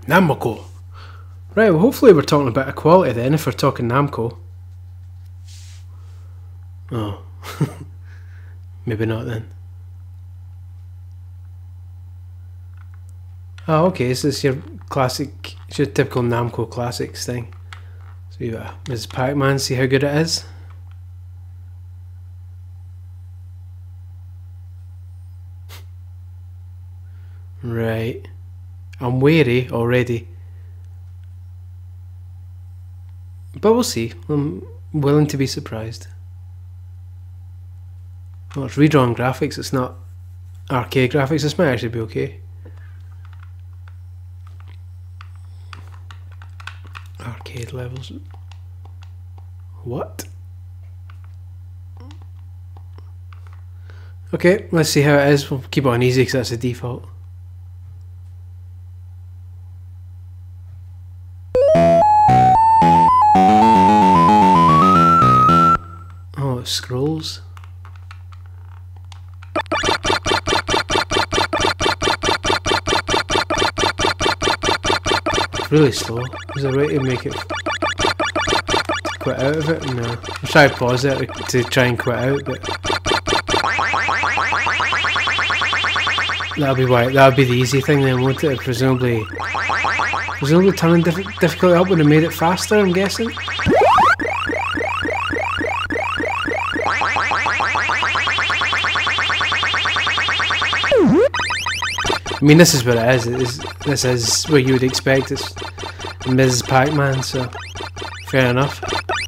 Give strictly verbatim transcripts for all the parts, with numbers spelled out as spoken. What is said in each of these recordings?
Namco. Right, well hopefully we're talking about equality then, if we're talking Namco. Oh. Maybe not then. Oh, okay, so it's your classic, it's your typical Namco Classics thing. So you got Missus Pac-Man, see how good it is? Right. I'm wary already. But we'll see. I'm willing to be surprised. Well, it's redrawn graphics, it's not arcade graphics. This might actually be okay. Arcade levels. What? Okay, let's see how it is. We'll keep it on easy because that's the default. Oh, it scrolls. Really slow. Is there a way to make it to quit out of it? No. I'll try to pause it to try and quit out, but that'll be why. That'll be the easy thing then, won't it? Presumably, presumably turning diff difficulty up would have made it faster. I'm guessing. I mean, this is what it is. It is this is what you would expect. It's Missus Pac-Man, so fair enough.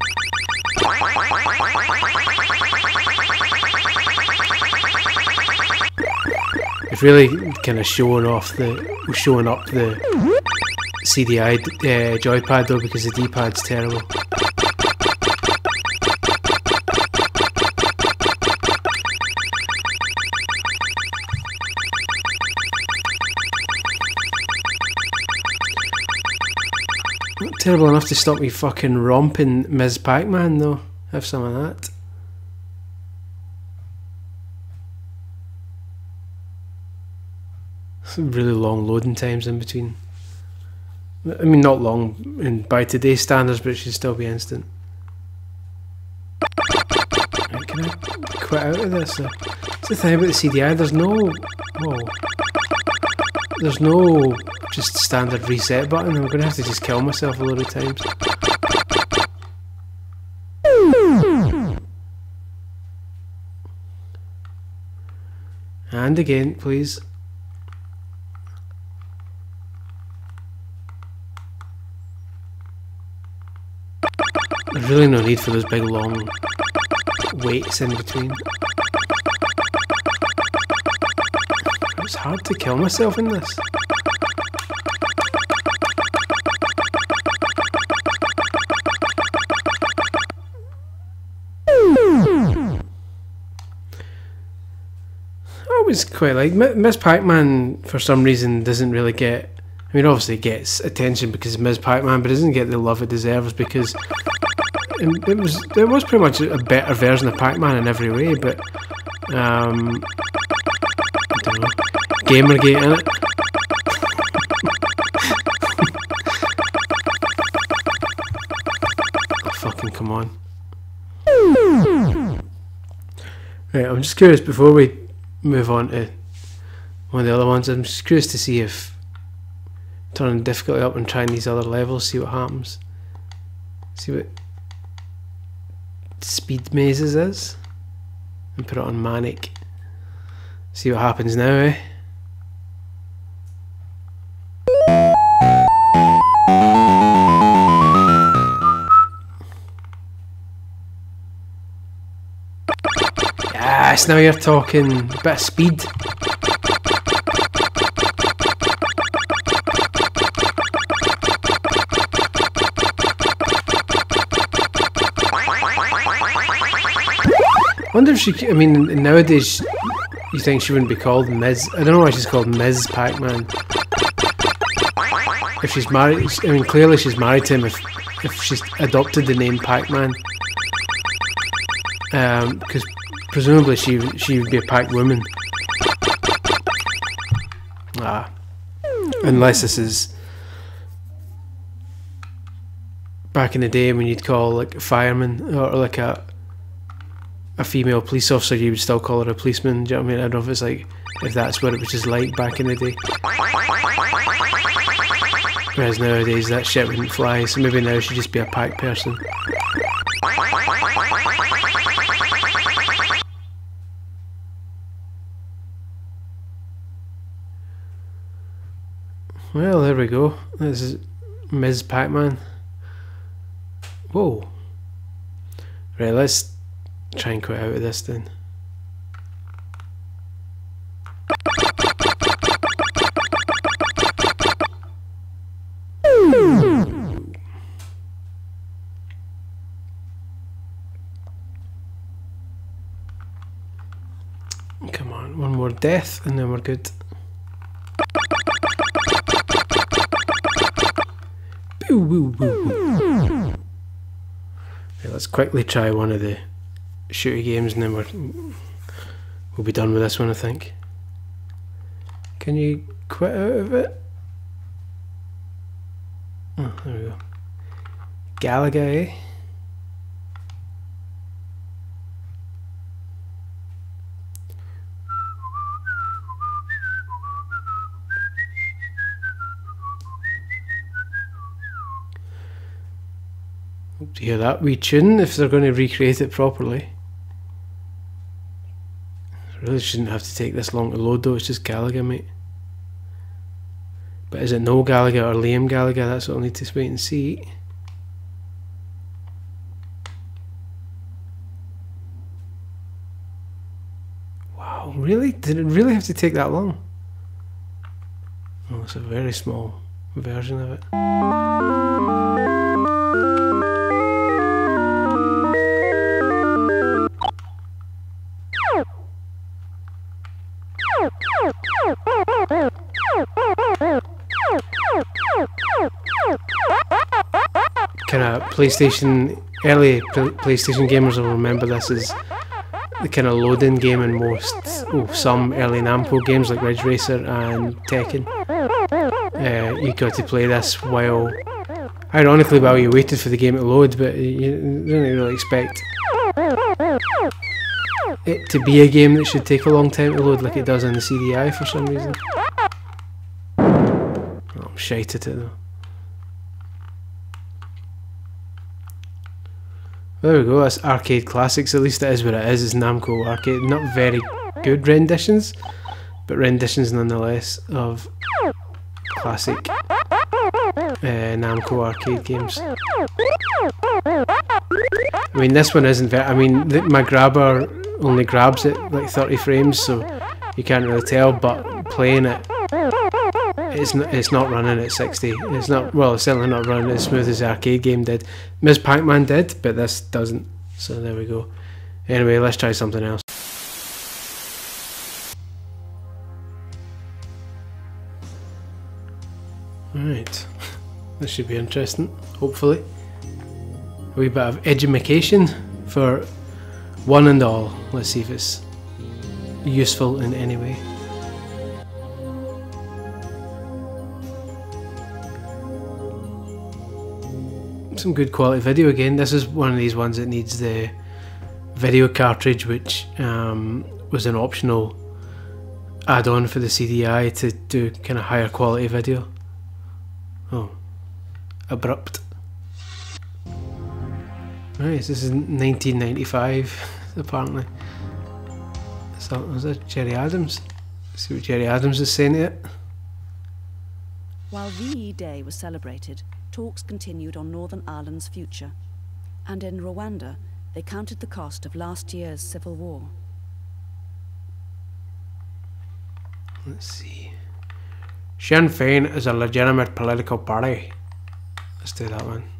It's really kind of showing off the, showing up the C D I uh, joypad though, because the D-pad's terrible. Not terrible enough to stop me fucking romping Miz Pac-Man though. Have some of that. Some really long loading times in between. I mean, not long in by today's standards, but it should still be instant. Right, can I quit out of this? That's the thing about the C D I. There's no, whoa, there's no just standard reset button. I'm gonna have to just kill myself a load of times. And again, please. There's really no need for those big long waits in between. It's hard to kill myself in this. I always quite like Miz Pac-Man. For some reason, doesn't really get. I mean, obviously, it gets attention because it's Miz Pac-Man, but it doesn't get the love it deserves because. It was there was pretty much a better version of Pac-Man in every way, but um, I don't know, Gamergate in it. Oh, fucking come on! Right, I'm just curious before we move on to one of the other ones. I'm just curious to see if turning difficulty up and trying these other levels, see what happens. See what. Speed mazes is, and put it on manic. See what happens now, eh? Yes, now you're talking a bit of speed. I wonder if she, I mean, nowadays you think she wouldn't be called Miz. I don't know why she's called Miz Pac-Man. If she's married, I mean, clearly she's married to him if, if she's adopted the name Pac-Man. Um, because presumably she, she would be a Pac-Woman. Ah. Unless this is back in the day when you'd call like a fireman or like a a female police officer, you would still call her a policeman. Do you know what I mean? I don't know if it's like if that's what it was just like back in the day. Whereas nowadays that shit wouldn't fly, so maybe now she'd just be a pack person. Well, there we go. This is Miz Pac-Man. Whoa. Right, let's try and quit out of this then. Come on, one more death and then we're good. Boo, boo, boo, boo. Okay, let's quickly try one of the shooty games and then we're, we'll be done with this one, I think. Can you quit out of it? Oh, there we go. Galaga, eh? Hope to hear that wee tune if they're going to recreate it properly. It really shouldn't have to take this long to load though, it's just Galaga, mate. But is it no Galaga or Liam Galaga? That's what I'll need to wait and see. Wow, really? Did it really have to take that long? Oh, it's a very small version of it. Kind of PlayStation, early PlayStation gamers will remember this as the kind of loading game in most, oh, some early Namco games like Ridge Racer and Tekken. Uh, you got to play this while, ironically, while you waited for the game to load, but you didn't really expect it to be a game that should take a long time to load like it does on the C D I for some reason. Oh, I'm shite at it though. There we go, that's Arcade Classics, at least it is what it is, it's Namco Arcade. Not very good renditions, but renditions nonetheless of classic uh, Namco Arcade games. I mean, this one isn't very, I mean, th my grabber only grabs it like thirty frames, so you can't really tell, but playing it, it's not, it's not running at sixty. It's not, well, it's certainly not running as smooth as the arcade game did. Miz Pac-Man did, but this doesn't, so there we go. Anyway, let's try something else. Alright, this should be interesting, hopefully. A wee bit of edumacation for one and all. Let's see if it's useful in any way. Some good quality video again. This is one of these ones that needs the video cartridge, which um, was an optional add-on for the C D I to do kind of higher quality video. Oh, abrupt. Nice, this is nineteen ninety-five apparently. So, was that Jerry Adams? Let's see what Jerry Adams is saying to it. While V E Day was celebrated, talks continued on Northern Ireland's future, and in Rwanda they counted the cost of last year's civil war. Let's see. Sinn Féin is a legitimate political party. Let's do that one.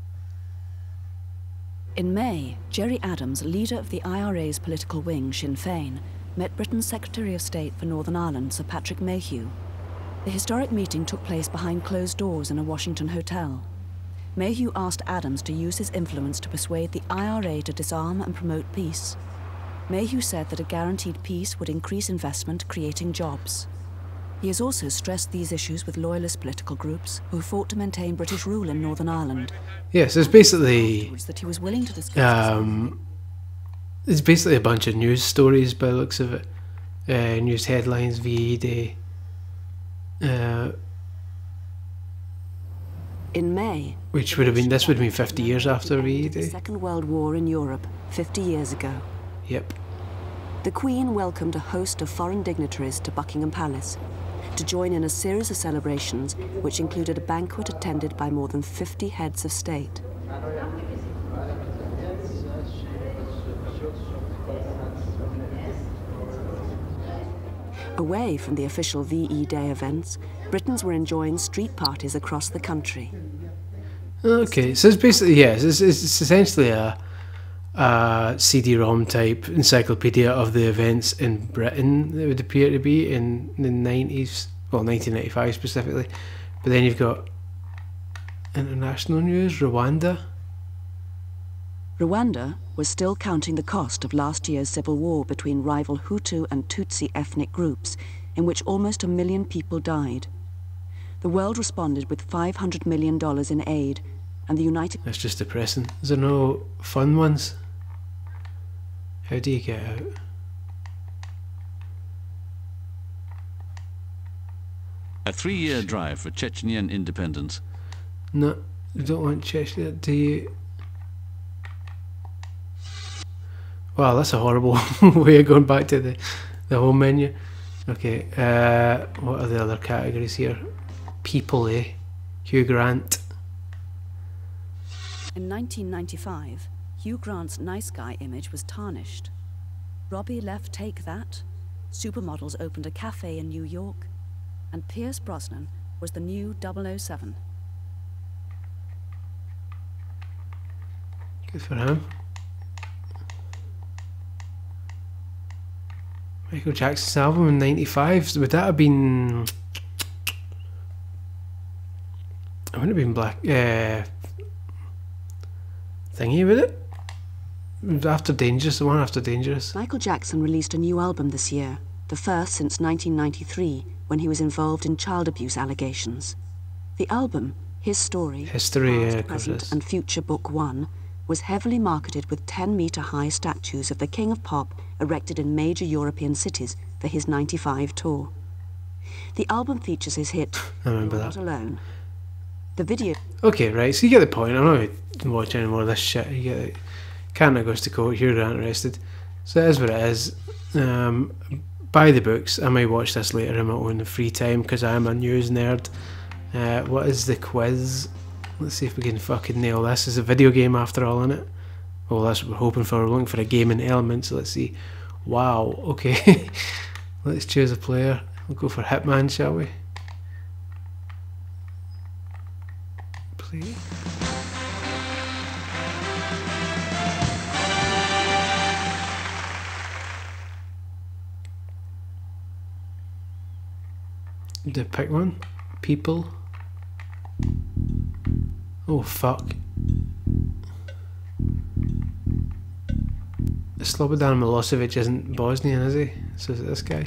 In May, Jerry Adams, leader of the I R A's political wing, Sinn Féin, met Britain's Secretary of State for Northern Ireland, Sir Patrick Mayhew. The historic meeting took place behind closed doors in a Washington hotel. Mayhew asked Adams to use his influence to persuade the I R A to disarm and promote peace. Mayhew said that a guaranteed peace would increase investment, creating jobs. He has also stressed these issues with loyalist political groups who fought to maintain British rule in Northern Ireland. Yes, it's basically That he was willing to discuss um, it's basically a bunch of news stories by the looks of it. Uh, news headlines, V E Day. Uh, In May, which would have been this would have been fifty years after V E the Day. Second World War in Europe, fifty years ago. Yep. The Queen welcomed a host of foreign dignitaries to Buckingham Palace to join in a series of celebrations which included a banquet attended by more than fifty heads of state. Away from the official V E Day events, Britons were enjoying street parties across the country. Okay, so it's basically, yes, it's, it's, it's essentially a, a C D ROM type encyclopedia of the events in Britain, it would appear to be, in the nineties, well, nineteen ninety-five specifically. But then you've got international news, Rwanda. Rwanda was still counting the cost of last year's civil war between rival Hutu and Tutsi ethnic groups, in which almost a million people died. The world responded with five hundred million dollars in aid, and the United... That's just depressing. Is there no fun ones? How do you get out? A three-year drive for Chechnyan independence. No, you don't want Chechnya, do you? Wow, that's a horrible way of going back to the, the home menu. Okay, uh, what are the other categories here? People, eh? Hugh Grant. In nineteen ninety-five, Hugh Grant's nice guy image was tarnished. Robbie left Take That, supermodels opened a cafe in New York, and Pierce Brosnan was the new double oh seven. Good for him. Michael Jackson's album in ninety-five, would that have been... It wouldn't have been Black... Uh, thingy, would it? After Dangerous, the one after Dangerous. Michael Jackson released a new album this year, the first since nineteen ninety-three, when he was involved in child abuse allegations. The album, His Story, History, Past, uh, Present and Future Book One, was heavily marketed with ten metre high statues of the King of Pop erected in major European cities for his ninety-five tour. The album features his hit, I remember You're that. Not Alone. The video... Okay, right, so you get the point. I'm not going to watch any more of this shit. You get it. Canada goes to court, Hugh Grant arrested. So it is what it is. Um, buy the books. I might watch this later in my own free time because I am a news nerd. Uh, what is the quiz? Let's see if we can fucking nail this. It's a video game after all, isn't it? Well, that's what we're hoping for. We're looking for a gaming element, so let's see. Wow, okay. Let's choose a player. We'll go for Hitman, shall we? Play. Do I pick one? People. Oh fuck. Slobodan Milosevic isn't Bosnian, is he? So is it this guy?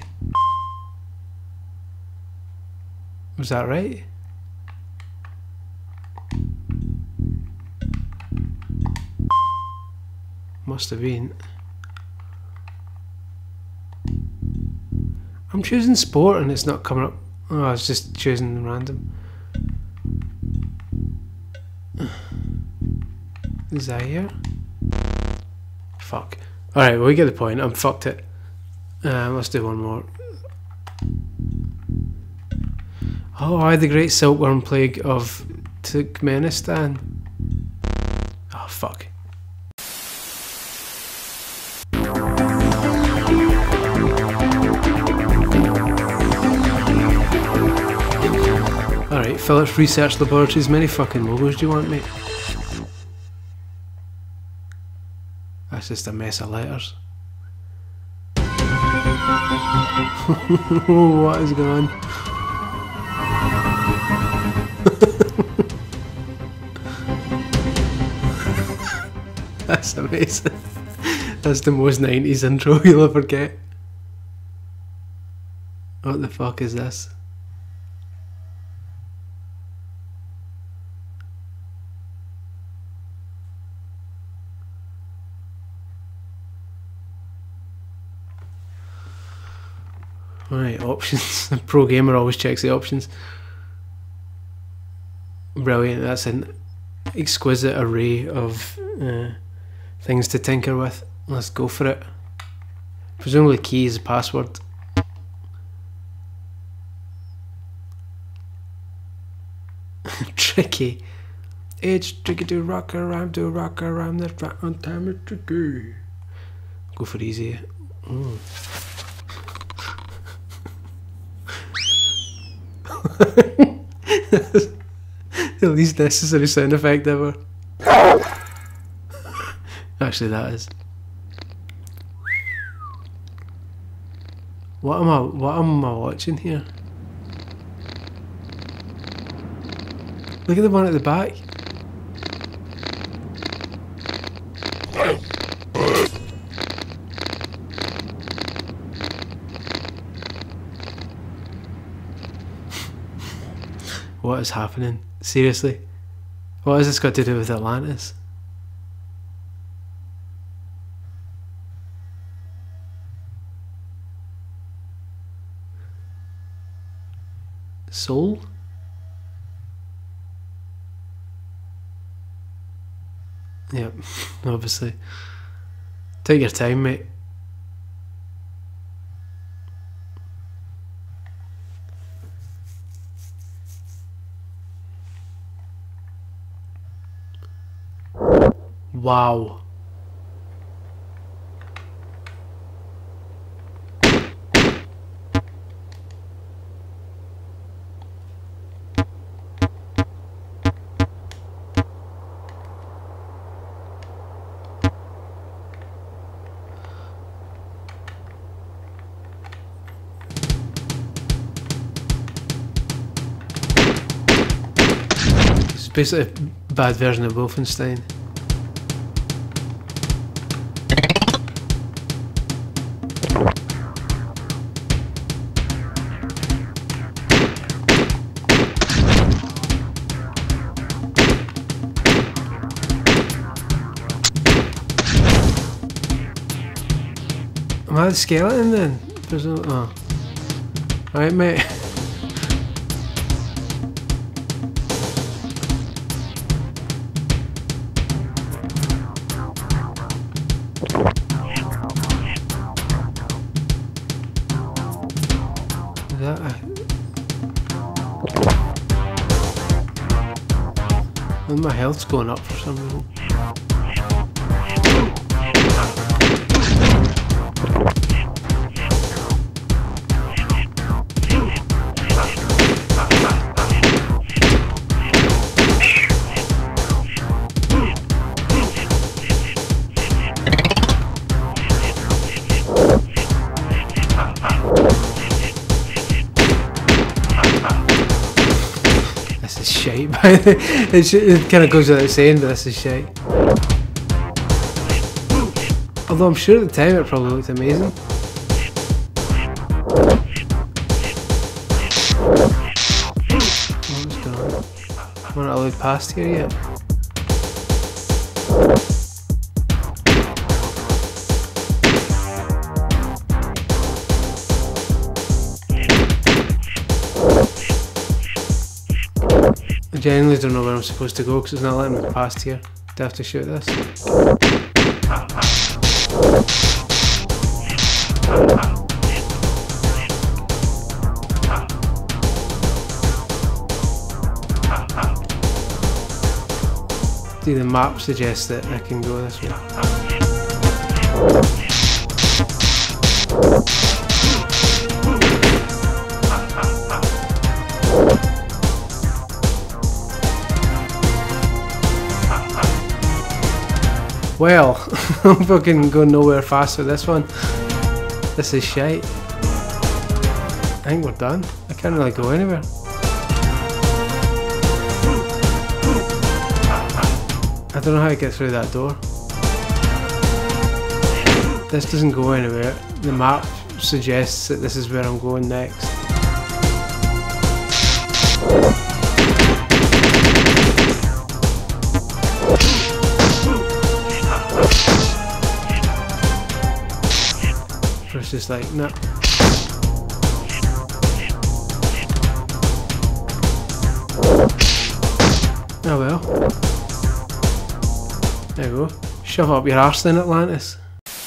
Was that right? Must have been. I'm choosing sport and it's not coming up. Oh, I was just choosing random. Zaire? Fuck. Alright, well, we get the point. I'm fucked it. Uh, let's do one more. Oh, I the Great Silkworm Plague of Turkmenistan. Oh, fuck. Alright, Phillips Research Laboratories. Many fucking logos do you want, mate? That's just a mess of letters. What is going on? That's amazing. That's the most nineties intro you'll ever get. What the fuck is this? Right, options. The pro gamer always checks the options. Brilliant. That's an exquisite array of uh, things to tinker with. Let's go for it. Presumably key is a password. Tricky. It's tricky to rock around, to rock around, that's right on time, it's tricky. Go for easy. Mm. The least necessary sound effect ever. Actually, that is. What am I? What am I watching here? Look at the one at the back. What is happening? Seriously? What has this got to do with Atlantis? Soul? Yep, obviously. Take your time, mate. Wow. It's basically a bad version of Wolfenstein. Am I the skeleton then? There's no, oh. Alright, mate. Is that a... And my health's going up for some reason. it, it kind of goes without saying, but this is shite. Although I'm sure at the time it probably looked amazing. What's going on? I'm not allowed past here yet. I genuinely don't know where I'm supposed to go because it's not letting me past here. Do I have to shoot this? See, the map suggests that I can go this way. Well, I'm fucking going nowhere fast with this one. This is shite. I think we're done. I can't really go anywhere. I don't know how to get through that door. This doesn't go anywhere. The map suggests that this is where I'm going next. It's just like, no. Oh well. There you go. Shove up your arse then, Atlantis.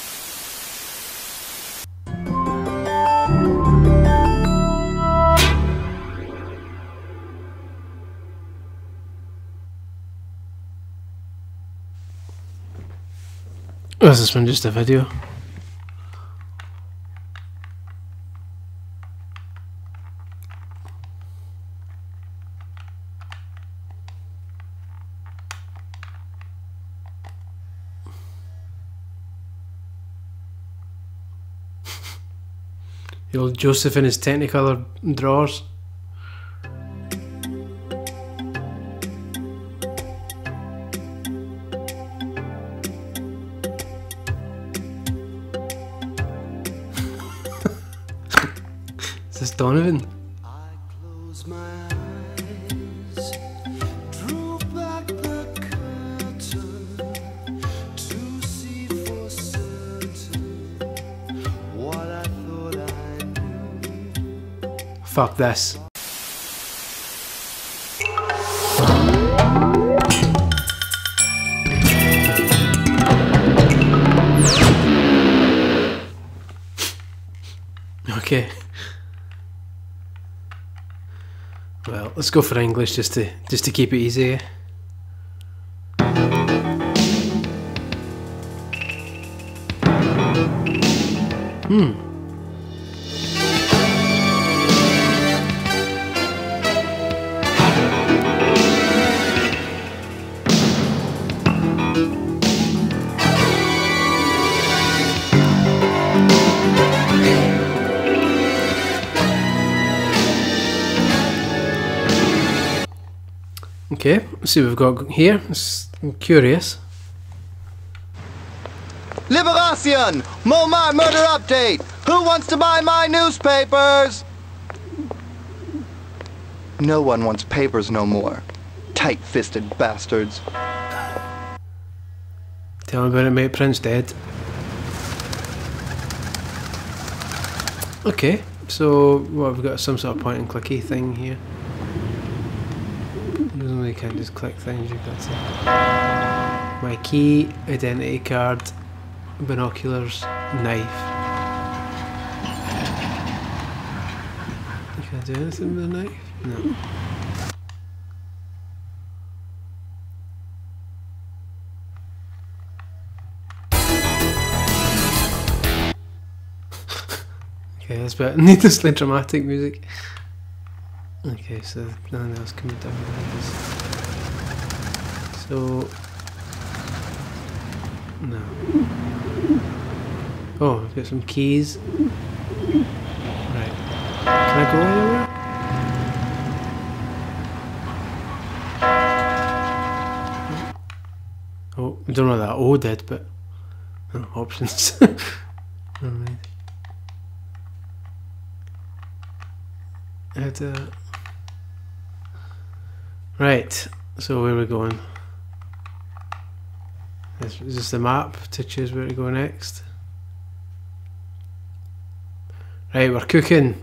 Oh, is this one just a video? The old Joseph in his Technicolor drawers. Is this Donovan? I close my eyes, drew back the curtain to see for certain what I thought I knew. Fuck this. Okay. Well, let's go for English just to just to keep it easy. Eh? Hmm. Okay, let's see what we've got here. I'm curious. Liberation! Montmartre murder update! Who wants to buy my newspapers? No one wants papers no more. Tight-fisted bastards. Tell me about it, mate. Prince dead. Okay, so what, we've got some sort of point and clicky thing here. You can't just click things, you've got to. My key, identity card, binoculars, knife. Can I do anything with a knife? No. Okay, that's better. Needlessly dramatic music. Okay, so nothing else can be done with this. So no. Oh, I've got some keys. Right. Can I go anywhere? Oh, I don't know what that O did, but oh, options. Never mind. I had to. Right, so where are we going? Is, is this the map to choose where to go next? Right, we're cooking.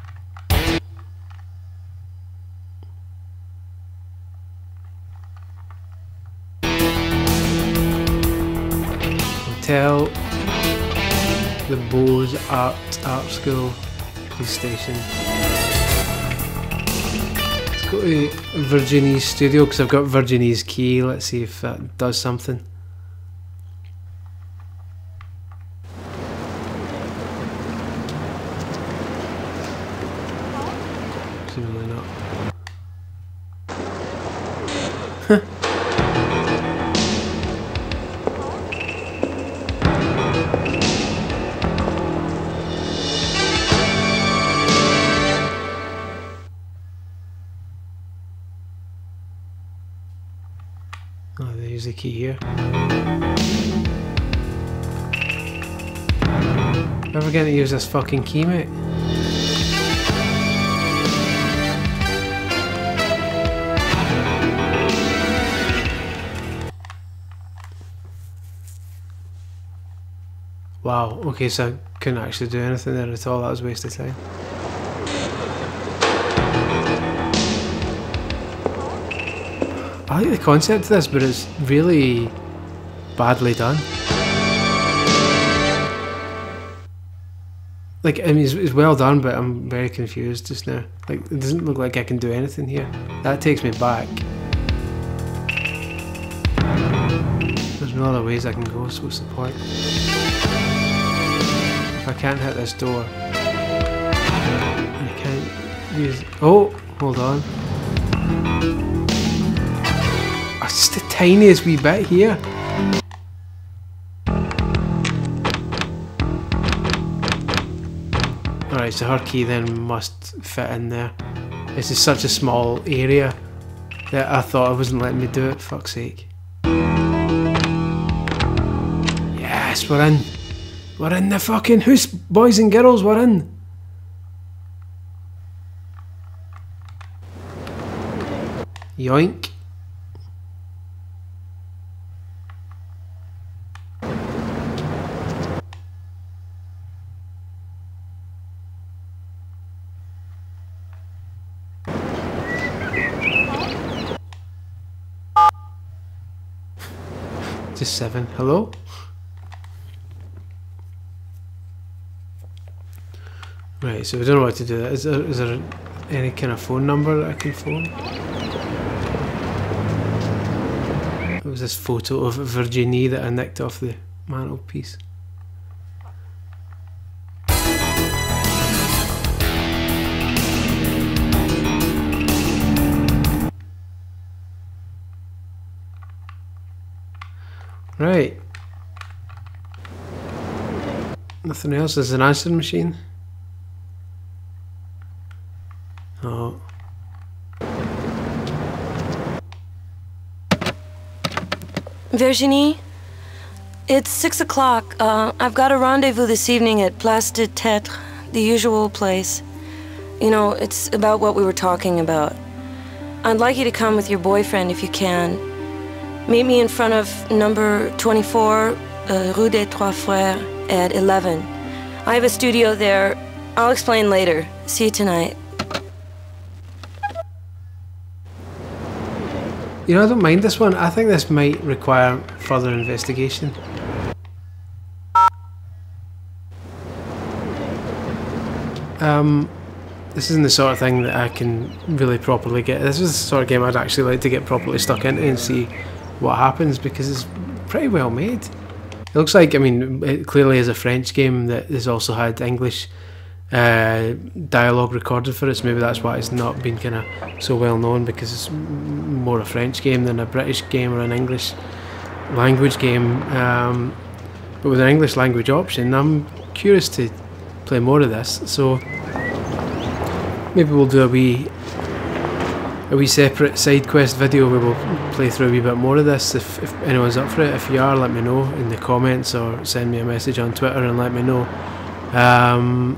Hotel, the Beaux Art Art School, police station. Go to Virginie's studio because I've got Virginie's key. Let's see if that does something. Presumably not. Oh, there's the key here. Never going to use this fucking key, mate. Wow, okay, so I couldn't actually do anything there at all. That was a waste of time. I like the concept of this, but it's really badly done. Like, I mean, it's, it's well done, but I'm very confused just now. Like, it doesn't look like I can do anything here. That takes me back. There's no other ways I can go, so what's the point? If I can't hit this door, I can't use... Oh, hold on. Oh, it's just the tiniest wee bit here. Alright, so her key then must fit in there. This is such a small area that I thought it wasn't letting me do it, fuck's sake. Yes, we're in. We're in the fucking house, boys and girls, we're in. Yoink. Just seven. Hello? Right, so we don't know what to do. Is there, is there any kind of phone number that I can phone? It was this photo of Virginie that I nicked off the mantelpiece. Right. Nothing else. There's an answering machine. Oh. Virginie, it's six o'clock. Uh, I've got a rendezvous this evening at Place de Tête, the usual place. You know, it's about what we were talking about. I'd like you to come with your boyfriend if you can. Meet me in front of number twenty-four, uh, Rue des Trois Frères at eleven. I have a studio there. I'll explain later. See you tonight. You know, I don't mind this one. I think this might require further investigation. Um, this isn't the sort of thing that I can really properly get. This is the sort of game I'd actually like to get properly stuck into and see what happens, because it's pretty well made. It looks like, I mean, it clearly is a French game that has also had English uh, dialogue recorded for it, so maybe that's why it's not been kind of so well known, because it's more a French game than a British game or an English language game. Um, but with an English language option, I'm curious to play more of this, so maybe we'll do a wee a wee separate side quest video where we'll play through a wee bit more of this. If, if anyone's up for it, if you are, let me know in the comments or send me a message on Twitter and let me know. Um,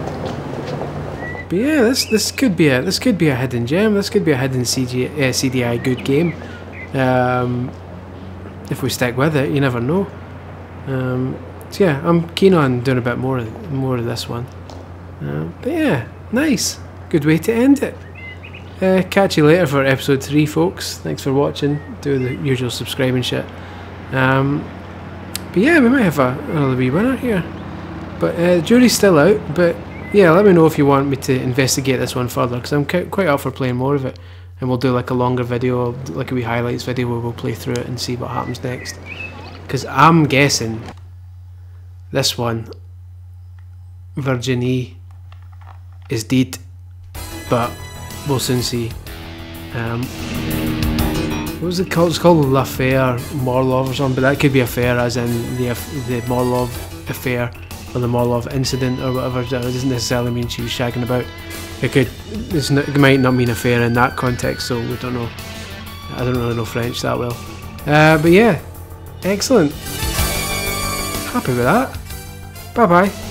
but yeah, this this could be a this could be a hidden gem. This could be a hidden C G, uh, C D I good game. Um, if we stick with it, you never know. Um, so yeah, I'm keen on doing a bit more of, more of this one. Uh, but yeah, nice, good way to end it. Uh, catch you later for episode three, folks. Thanks for watching. Do the usual subscribing shit. Um, but yeah, we might have a, another wee winner here. But uh, the jury's still out. But yeah, let me know if you want me to investigate this one further, because I'm quite up for playing more of it. And we'll do like a longer video, like a wee highlights video where we'll play through it and see what happens next. Because I'm guessing this one, Virginie, is dead. But we'll soon see. Um, what was it called? It's called L'Affaire Morlov or something, but that could be affair as in the the Morlov affair or the Morlov incident or whatever. It doesn't necessarily mean she was shagging about. It could. It's not, it might not mean affair in that context, so we don't know. I don't really know French that well. Uh, but yeah, excellent. Happy with that. Bye bye.